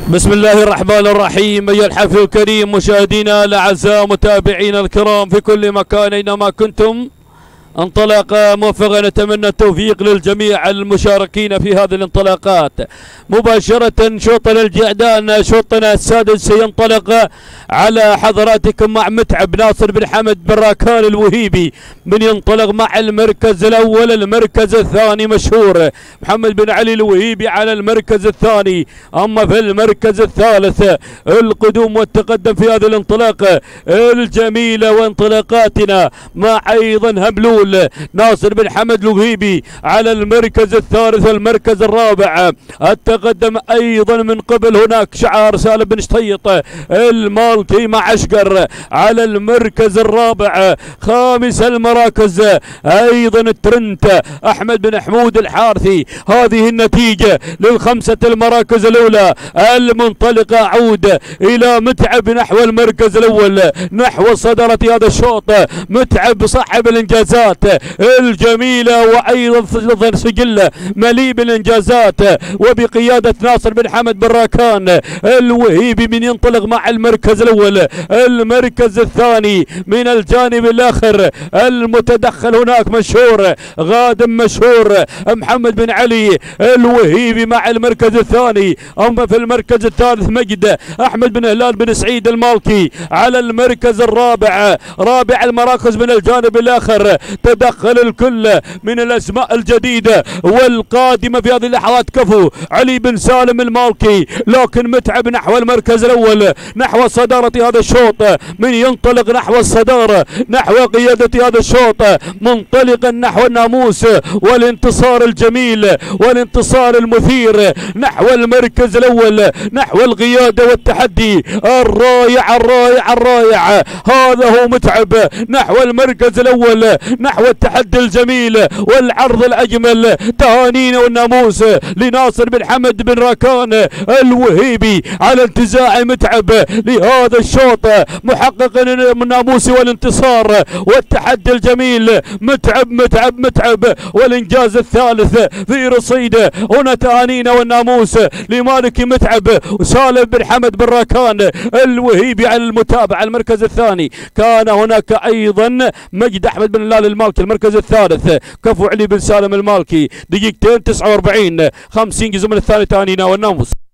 بسم الله الرحمن الرحيم. أيها الحفل الكريم مشاهدينا الأعزاء متابعينا الكرام في كل مكان أينما كنتم، انطلاقة موفقة، نتمنى التوفيق للجميع المشاركين في هذه الانطلاقات. مباشرة شوطنا الجعدان، شوطنا السادس ينطلق على حضراتكم مع متعب ناصر بن حمد بن راكان الوهيبي، من ينطلق مع المركز الأول. المركز الثاني مشهور محمد بن علي الوهيبي على المركز الثاني. أما في المركز الثالث القدوم والتقدم في هذه الانطلاقة الجميلة وانطلاقاتنا مع أيضا هملول ناصر بن حمد الوهيبي على المركز الثالث. المركز الرابع التقدم ايضا من قبل هناك شعار سالم بن شطيط المالكي مع اشقر على المركز الرابع. خامس المراكز ايضا الترنت احمد بن حمود الحارثي. هذه النتيجة للخمسة المراكز الاولى المنطلقة. عود الى متعب نحو المركز الاول، نحو صدارة هذا الشوط. متعب صاحب الانجازات الجميلة وايضا سجل مليء بالانجازات وبقيادة ناصر بن حمد بن راكان الوهيبي، من ينطلق مع المركز الاول. المركز الثاني من الجانب الاخر المتدخل هناك مشهور غادم مشهور محمد بن علي الوهيبي مع المركز الثاني. اما في المركز الثالث مجد احمد بن هلال بن سعيد المالكي على المركز الرابع. رابع المراكز من الجانب الاخر تدخل الكل من الاسماء الجديده والقادمه في هذه اللحظات. كفو علي بن سالم المالكي، لكن متعب نحو المركز الاول، نحو صداره هذا الشوط، من ينطلق نحو الصداره، نحو قياده هذا الشوط، منطلقا نحو الناموس والانتصار الجميل والانتصار المثير، نحو المركز الاول، نحو القياده والتحدي الرائع الرائع الرائع. هذا هو متعب نحو المركز الاول، نحو التحدي الجميل والعرض الاجمل. تهانينا والناموس لناصر بن حمد بن راكان الوهيبي على انتزاع متعب لهذا الشوط، محققا الناموس والانتصار والتحدي الجميل. متعب متعب متعب والانجاز الثالث في رصيده. هنا تهانينا والناموس لمالك متعب وسالم بن حمد بن راكان الوهيبي على المتابعه. المركز الثاني كان هناك ايضا مجد احمد بن هلال المالكي. المركز الثالث كفو علي بن سالم المالكي، دقيقتين 49 50 جزء من الثاني. تهانينا والناموس.